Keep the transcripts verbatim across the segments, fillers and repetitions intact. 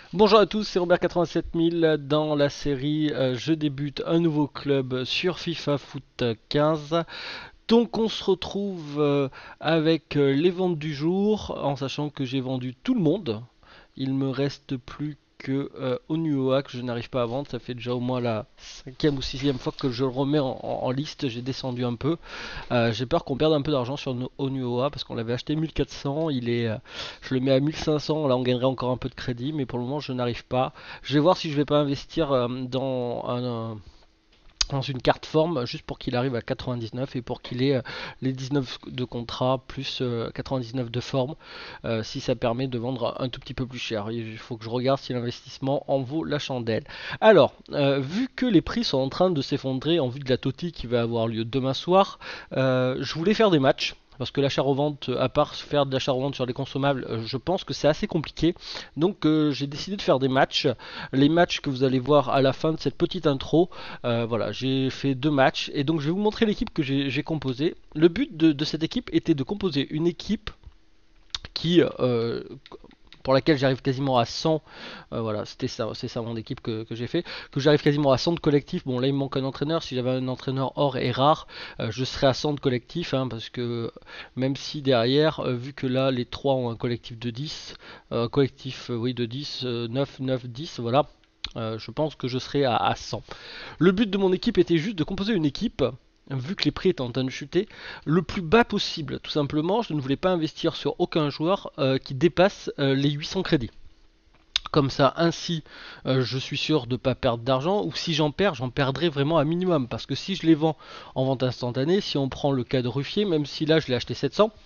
Bonjour à tous, c'est Robert quatre-vingt-sept mille. Dans la série, euh, je débute un nouveau club sur FIFA Foot quinze. Donc on se retrouve euh, avec euh, les ventes du jour, en sachant que j'ai vendu tout le monde. Il me reste plus que euh, Onuoa que je n'arrive pas à vendre. Ça fait déjà au moins la cinquième ou sixième fois que je le remets en, en- en liste. J'ai descendu un peu. Euh, j'ai peur qu'on perde un peu d'argent sur no- Onuoa parce qu'on l'avait acheté mille quatre cents. Il est, euh, je le mets à mille cinq cents. Là, on gagnerait encore un peu de crédit, mais pour le moment, je n'arrive pas. Je vais voir si je vais pas investir euh, dans un, un- dans une carte forme juste pour qu'il arrive à quatre-vingt-dix-neuf et pour qu'il ait euh, les dix-neuf de contrat plus euh, quatre-vingt-dix-neuf de forme, euh, si ça permet de vendre un tout petit peu plus cher. Il faut que je regarde si l'investissement en vaut la chandelle. Alors, euh, vu que les prix sont en train de s'effondrer en vue de la Toti qui va avoir lieu demain soir, euh, je voulais faire des matchs. Parce que l'achat-revente, à part faire de l'achat-revente sur les consommables, euh, je pense que c'est assez compliqué. Donc euh, j'ai décidé de faire des matchs. Les matchs que vous allez voir à la fin de cette petite intro, euh, voilà, j'ai fait deux matchs et donc je vais vous montrer l'équipe que j'ai composée. Le but de, de cette équipe était de composer une équipe qui, euh, pour laquelle j'arrive quasiment à cent. Euh, voilà, c'était ça, c'est ça mon équipe que, que j'ai fait. Que j'arrive quasiment à cent de collectif. Bon, là il me manque un entraîneur. Si j'avais un entraîneur or et rare, euh, je serais à cent de collectif. Hein, parce que même si derrière, euh, vu que là les trois ont un collectif de dix, euh, collectif euh, oui, de dix, euh, neuf, neuf, dix, voilà. Euh, je pense que je serai à, à cent. Le but de mon équipe était juste de composer une équipe, vu que les prix étaient en train de chuter, le plus bas possible. Tout simplement, je ne voulais pas investir sur aucun joueur euh, qui dépasse euh, les huit cents crédits. Comme ça, ainsi, euh, je suis sûr de ne pas perdre d'argent, ou si j'en perds, j'en perdrai vraiment un minimum. Parce que si je les vends en vente instantanée, si on prend le cas de Ruffier, même si là je l'ai acheté sept cents,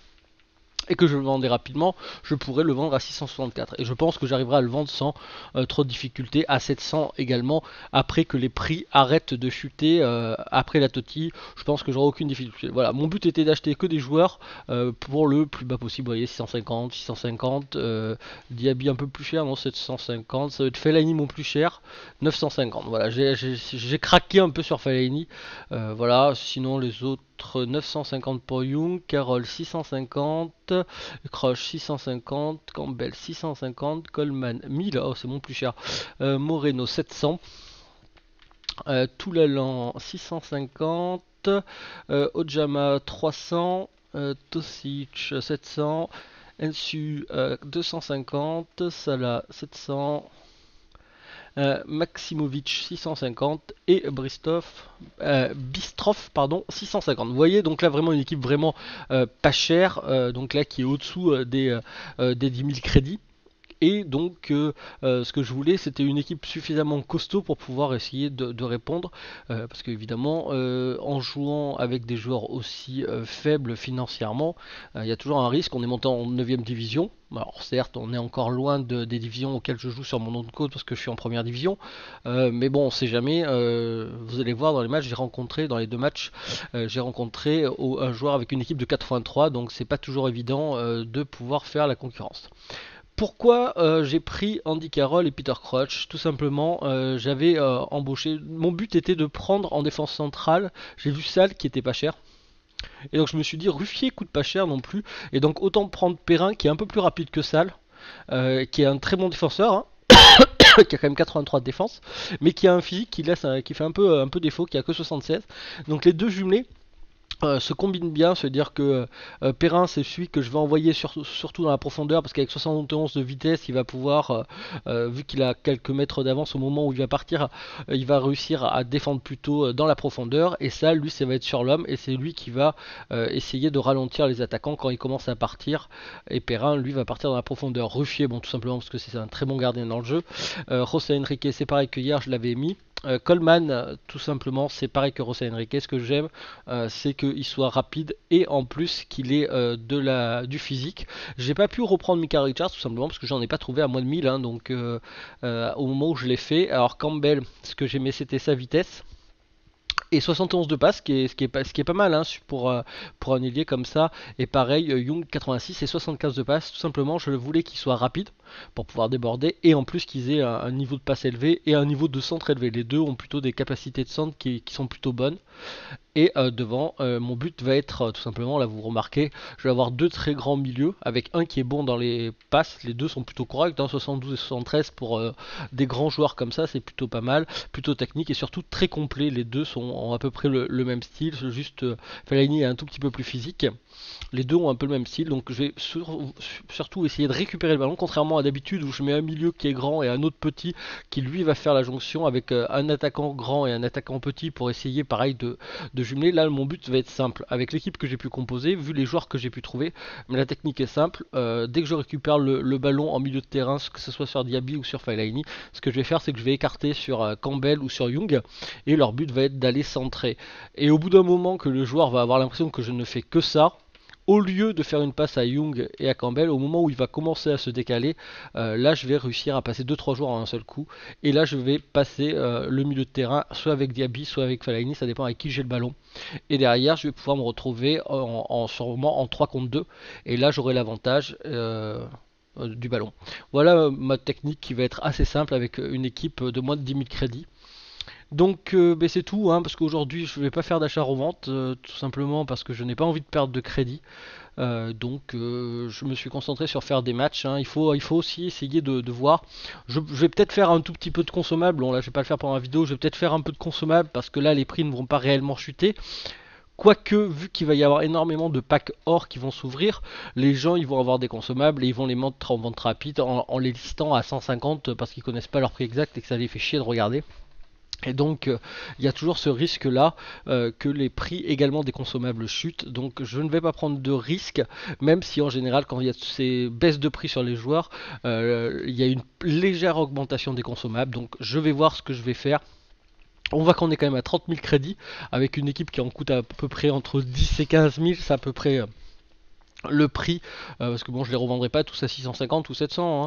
et que je le vendais rapidement, je pourrais le vendre à six cent soixante-quatre. Et je pense que j'arriverai à le vendre sans euh, trop de difficultés à sept cents également, après que les prix arrêtent de chuter euh, après la Toti. Je pense que j'aurai aucune difficulté. Voilà, mon but était d'acheter que des joueurs euh, pour le plus bas possible. Vous voyez, six cent cinquante, six cent cinquante, euh, Diaby un peu plus cher, non, sept cent cinquante, ça va être Fellaini mon plus cher, neuf cent cinquante. Voilà, j'ai craqué un peu sur Fellaini. Euh, voilà, sinon les autres neuf cent cinquante pour Young, Carroll six cent cinquante, Crush six cent cinquante, Campbell six cent cinquante, Coleman mille, oh c'est mon plus cher, euh, Moreno sept cents, euh, Toulalan six cent cinquante, euh, Ojama trois cents, euh, Tosic sept cents, Ensu euh, deux cent cinquante, Salah sept cents, euh, Maximovic six cent cinquante et Bristov, euh, Bistrov pardon six cent cinquante. Vous voyez donc là vraiment une équipe vraiment euh, pas chère, euh, donc là qui est au-dessous euh, des, euh, des dix mille crédits. Et donc, euh, euh, ce que je voulais, c'était une équipe suffisamment costaud pour pouvoir essayer de, de répondre. Euh, parce qu'évidemment, euh, en jouant avec des joueurs aussi euh, faibles financièrement, euh, il y a toujours un risque. On est monté en neuvième division. Alors certes, on est encore loin de, des divisions auxquelles je joue sur mon nom de code parce que je suis en première division. Euh, mais bon, on sait jamais. Euh, vous allez voir dans les matchs, j'ai rencontré, dans les deux matchs, euh, j'ai rencontré au- un joueur avec une équipe de quatre-vingt-trois. Donc c'est pas toujours évident euh, de pouvoir faire la concurrence. Pourquoi euh, j'ai pris Andy Carroll et Peter Crouch? Tout simplement, euh, j'avais euh, embauché. Mon but était de prendre en défense centrale. J'ai vu Salle qui était pas cher. Et donc je me suis dit, Ruffier coûte pas cher non plus. Et donc autant prendre Perrin qui est un peu plus rapide que Salle, euh, qui est un très bon défenseur, hein, qui a quand même quatre-vingt-trois de défense, mais qui a un physique qui laisse, un- qui fait un peu, un peu défaut, qui a que soixante-seize. Donc les deux jumelés euh, se combine bien, c'est-à-dire que euh, Perrin c'est celui que je vais envoyer sur- surtout dans la profondeur parce qu'avec soixante et onze de vitesse il va pouvoir, euh, euh, vu qu'il a quelques mètres d'avance au moment où il va partir, euh, il va réussir à défendre plutôt euh, dans la profondeur et ça lui ça va être sur l'homme et c'est lui qui va euh, essayer de ralentir les attaquants quand ils commencent à partir et Perrin lui va partir dans la profondeur. Ruffier bon tout simplement parce que c'est un très bon gardien dans le jeu. euh, José Enrique c'est pareil que hier je l'avais mis. Euh, Coleman, euh, tout simplement, c'est pareil que José Enrique. Ce que j'aime, euh, c'est qu'il soit rapide et en plus qu'il ait euh, de la, du physique. J'ai pas pu reprendre Mika Richards tout simplement parce que j'en ai pas trouvé à moins de mille, hein, donc euh, euh, au moment où je l'ai fait. Alors Campbell, ce que j'aimais c'était sa vitesse. Et soixante et onze de passe, ce qui est, ce qui est, pas, ce qui est pas mal hein, pour, euh, pour un ailier comme ça. Et pareil, euh, Young quatre-vingt-six et soixante-quinze de passe. Tout simplement, je voulais qu'il soit rapide. pour pouvoir déborder, et en plus qu'ils aient un, un niveau de passe élevé et un niveau de centre élevé. Les deux ont plutôt des capacités de centre qui, qui sont plutôt bonnes. Et euh, devant, euh, mon but va être euh, tout simplement, là vous remarquez, je vais avoir deux très grands milieux, avec un qui est bon dans les passes, les deux sont plutôt corrects, hein, soixante-douze et soixante-treize pour euh, des grands joueurs comme ça, c'est plutôt pas mal, plutôt technique et surtout très complet, les deux sont ont à peu près le, le même style, juste euh, Fellaini est un tout petit peu plus physique. Les deux ont un peu le même style, donc je vais sur, surtout essayer de récupérer le ballon, contrairement à d'habitude où je mets un milieu qui est grand et un autre petit qui lui va faire la jonction avec euh, un attaquant grand et un attaquant petit pour essayer pareil de, de jumeler. Là mon but va être simple, avec l'équipe que j'ai pu composer, vu les joueurs que j'ai pu trouver, mais la technique est simple, euh, dès que je récupère le, le ballon en milieu de terrain, que ce soit sur Diaby ou sur Fellaini, ce que je vais faire c'est que je vais écarter sur euh, Campbell ou sur Young, et leur but va être d'aller centrer. Et au bout d'un moment que le joueur va avoir l'impression que je ne fais que ça, au lieu de faire une passe à Young et à Campbell, au moment où il va commencer à se décaler, euh, là je vais réussir à passer deux trois joueurs en un seul coup. Et là je vais passer euh, le milieu de terrain, soit avec Diaby, soit avec Fellaini, ça dépend avec qui j'ai le ballon. Et derrière je vais pouvoir me retrouver en, en, sûrement en trois contre deux. Et là j'aurai l'avantage euh, du ballon. Voilà ma technique qui va être assez simple avec une équipe de moins de dix mille crédits. Donc euh, ben c'est tout, hein, parce qu'aujourd'hui je ne vais pas faire d'achat-revente, euh, tout simplement parce que je n'ai pas envie de perdre de crédit. Euh, donc euh, je me suis concentré sur faire des matchs, hein. il, faut, il faut aussi essayer de, de voir. Je, je vais peut-être faire un tout petit peu de consommable, bon là je vais pas le faire pendant la vidéo, je vais peut-être faire un peu de consommable parce que là les prix ne vont pas réellement chuter. Quoique, vu qu'il va y avoir énormément de packs or qui vont s'ouvrir, les gens ils vont avoir des consommables et ils vont les mettre en vente rapide en, en les listant à cent cinquante parce qu'ils connaissent pas leur prix exact et que ça les fait chier de regarder. Et donc euh, il y a toujours ce risque là euh, que les prix également des consommables chutent, donc je ne vais pas prendre de risque, même si en général quand il y a ces baisses de prix sur les joueurs, euh, il y a une légère augmentation des consommables, donc je vais voir ce que je vais faire. On voit qu'on est quand même à trente mille crédits, avec une équipe qui en coûte à peu près entre dix et quinze mille, c'est à peu près... Euh, le prix, euh, parce que bon je les revendrai pas tous à six cent cinquante ou sept cents, hein.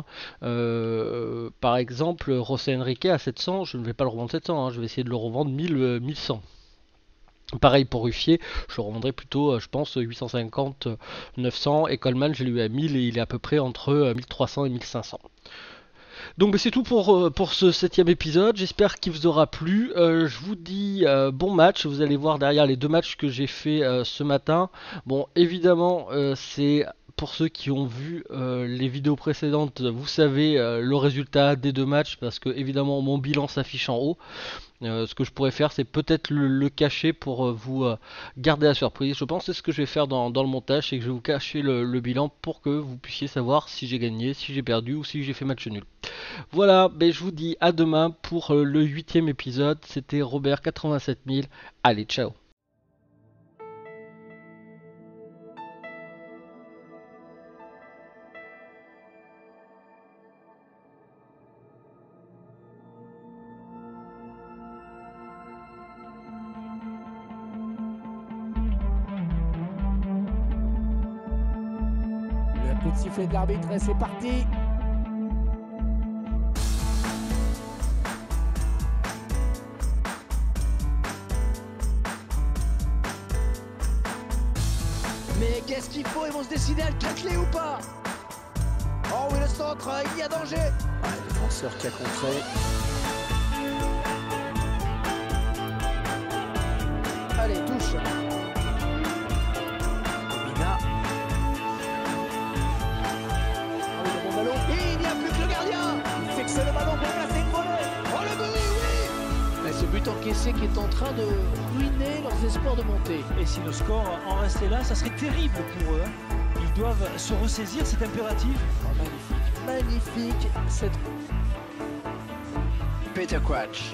euh, par exemple José Enrique à sept cents, je ne vais pas le revendre sept cents, hein. Je vais essayer de le revendre mille, euh, mille cent. Pareil pour Ruffier, je le revendrai plutôt euh, je pense huit cent cinquante, neuf cents, et Coleman je l'ai eu à mille et il est à peu près entre euh, mille trois cents et mille cinq cents. Donc bah, c'est tout pour, pour ce septième épisode, j'espère qu'il vous aura plu. Euh, je vous dis euh, bon match, vous allez voir derrière les deux matchs que j'ai fait euh, ce matin. Bon évidemment euh, c'est... Pour ceux qui ont vu euh, les vidéos précédentes, vous savez euh, le résultat des deux matchs parce que évidemment mon bilan s'affiche en haut. Euh, ce que je pourrais faire c'est peut-être le, le cacher pour euh, vous euh, garder la surprise. Je pense que c'est ce que je vais faire dans, dans le montage, c'est que je vais vous cacher le, le bilan pour que vous puissiez savoir si j'ai gagné, si j'ai perdu ou si j'ai fait match nul. Voilà, ben, je vous dis à demain pour euh, le huitième épisode. C'était Robert quatre-vingt-sept mille. Allez, ciao. Coup de sifflet de l'arbitre et c'est parti. Mais qu'est-ce qu'il faut? Ils vont se décider à le tacler ou pas? Oh oui, le centre, il y a danger. Ah, le défenseur qui a contré. Allez, touche. Mina. Et il n'y a plus que le gardien. Il fixe le ballon pour placer une volée. Oh le but, oui. Et ce but encaissé qui est en train de ruiner leurs espoirs de monter. Et si le score en restait là, ça serait terrible pour eux. Ils doivent se ressaisir, c'est impératif. Oh, magnifique, magnifique. Cette... Peter Quatch.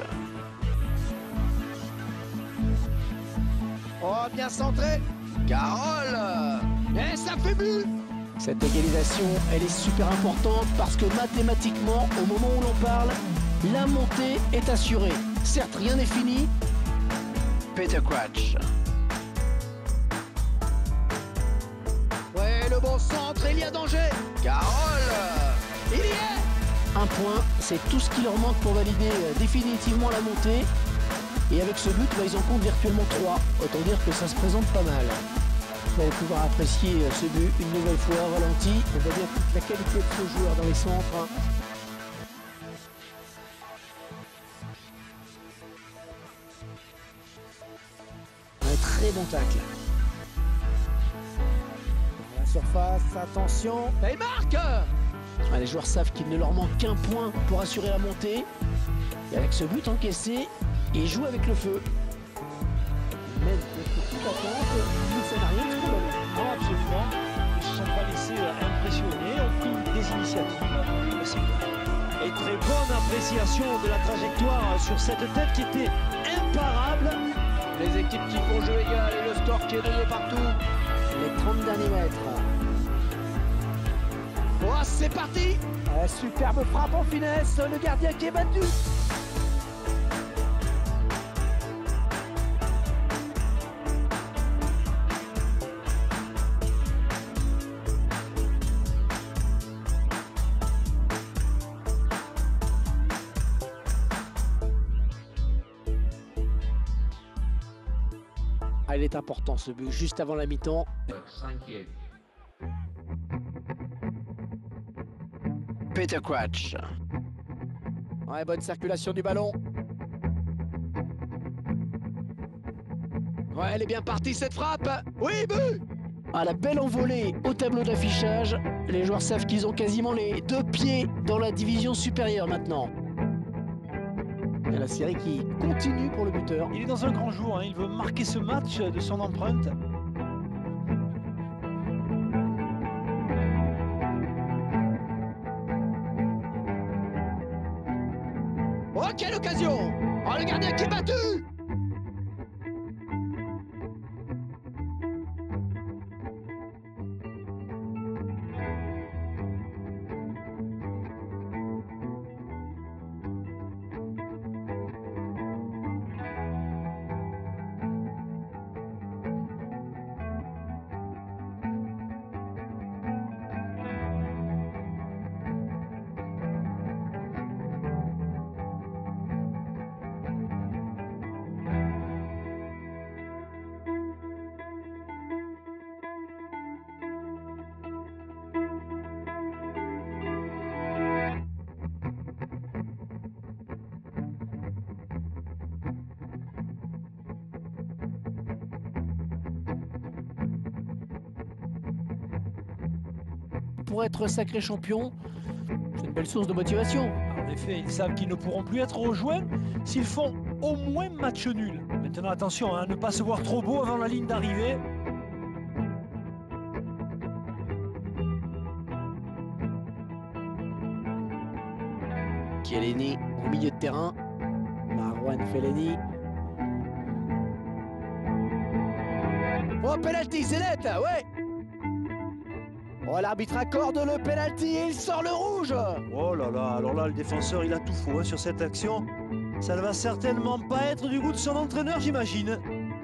Oh, bien centré. Carole. Et ça fait but. Cette égalisation, elle est super importante parce que mathématiquement, au moment où l'on parle, la montée est assurée. Certes, rien n'est fini. Peter Quatch. Ouais, le bon centre, il y a danger. Carole. Il y est. Un point, c'est tout ce qui leur manque pour valider définitivement la montée. Et avec ce but, bah, ils en comptent virtuellement trois. Autant dire que ça se présente pas mal. Vous allez pouvoir apprécier ce but une nouvelle fois ralenti. On voit bien la qualité de ce joueur dans les centres. Un très bon tacle. Dans la surface, attention. Et il marque. Ah, les joueurs savent qu'il ne leur manque qu'un point pour assurer la montée. Et avec ce but encaissé, ils jouent avec le feu. Mais contre toute attente, ça n'a rien de tout. Non, absolument. Ils ne se sont pas laissés impressionner, ont pris des initiatives. C'est bien. Et très bonne appréciation de la trajectoire sur cette tête qui était imparable. Les équipes qui font jeu égal et le score qui est donné partout. Les trente derniers mètres. Oh, c'est parti. Euh, superbe frappe en finesse, le gardien qui est battu. Ah, il est important ce but, juste avant la mi-temps. Peter Quatch. Ouais, bonne circulation du ballon. Ouais, elle est bien partie cette frappe. Oui, but. Ah, la belle envolée au tableau d'affichage. Les joueurs savent qu'ils ont quasiment les deux pieds dans la division supérieure maintenant. Et la série qui continue pour le buteur. Il est dans un grand jour, hein. Il veut marquer ce match de son empreinte. Oh, quelle occasion. Oh, le gardien qui est battu. Pour être sacré champion, c'est une belle source de motivation. En effet, ils savent qu'ils ne pourront plus être rejoints s'ils font au moins match nul. Maintenant, attention, hein, ne pas se voir trop beau avant la ligne d'arrivée. Chiellini au milieu de terrain. Marouane Fellaini. Oh, penalty, c'est net, ouais. Oh, l'arbitre accorde le penalty et il sort le rouge. Oh là là, alors là, le défenseur, il a tout faux hein, sur cette action. Ça ne va certainement pas être du goût de son entraîneur, j'imagine.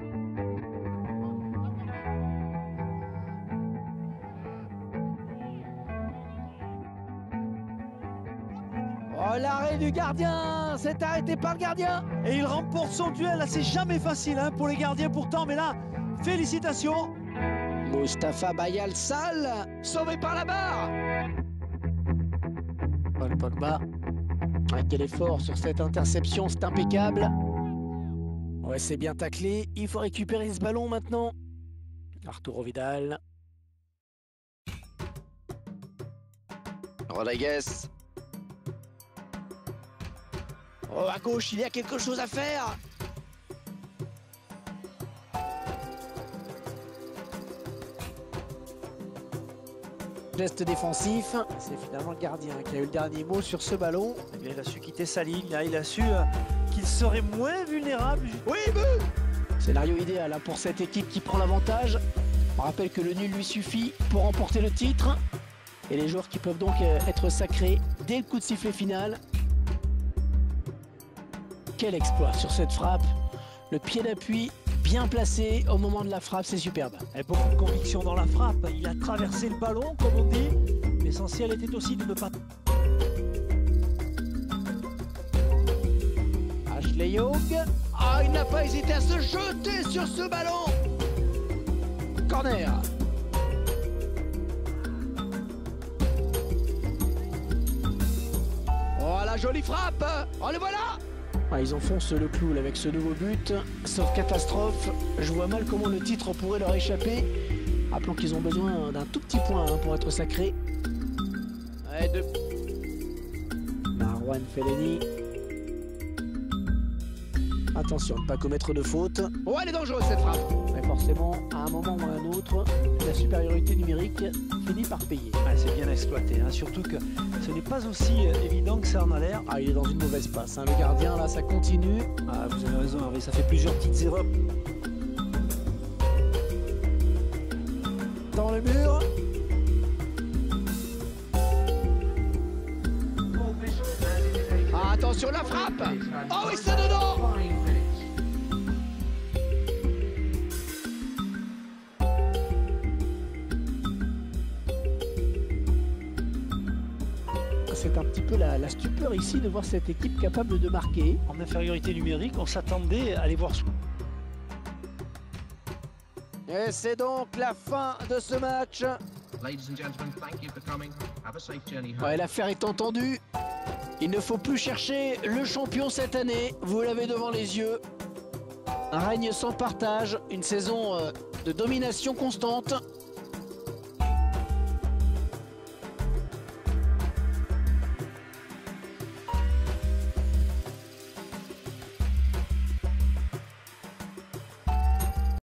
Oh, l'arrêt du gardien, c'est arrêté par le gardien. Et il remporte son duel, là, c'est jamais facile hein, pour les gardiens pourtant, mais là, félicitations. Mustapha Bayal Sall, Sauvé par la barre. Paul Pogba. Ah, quel effort sur cette interception, c'est impeccable. Ouais, c'est bien taclé. Il faut récupérer ce ballon maintenant. Arturo Vidal. Rodriguez. Oh, à gauche, il y a quelque chose à faire. Geste défensif, c'est finalement le gardien qui a eu le dernier mot sur ce ballon. Eh bien, il a su quitter sa ligne, là. Il a su euh, qu'il serait moins vulnérable. Oui, but. Scénario idéal hein, pour cette équipe qui prend l'avantage. On rappelle que le nul lui suffit pour remporter le titre. Et les joueurs qui peuvent donc euh, être sacrés dès le coup de sifflet final. Quel exploit sur cette frappe. Le pied d'appui bien placé au moment de la frappe, c'est superbe. Et beaucoup de conviction dans la frappe. Il a traversé le ballon, comme on dit. L'essentiel était aussi de ne pas... Ashley Young. Ah, il n'a pas hésité à se jeter sur ce ballon. corner. Oh, la jolie frappe. Oh, le voilà. Ah, ils enfoncent le clou là, avec ce nouveau but. Sauf catastrophe, je vois mal comment le titre pourrait leur échapper. Rappelons qu'ils ont besoin d'un tout petit point hein, pour être sacrés. Ouais, deux. Marwan Fellaini. Attention, ne pas commettre de faute. Oh, elle est dangereuse cette frappe. Mais forcément, à un moment ou à un autre, la supériorité numérique finit par payer. Ah, c'est bien exploité, hein, surtout que ce n'est pas aussi euh, évident que ça en a l'air. Ah, il est dans une mauvaise passe. Hein. Le gardien, là, ça continue. Ah, vous avez raison, Hervé, ça fait plusieurs petites erreurs. Dans le mur. Ah, attention la frappe. Oh oui, c'est dedans. C'est un petit peu la, la stupeur ici de voir cette équipe capable de marquer. En infériorité numérique, on s'attendait à les voir. Et c'est donc la fin de ce match. Ouais, l'affaire est entendue. Il ne faut plus chercher le champion cette année. Vous l'avez devant les yeux. Un règne sans partage, une saison de domination constante.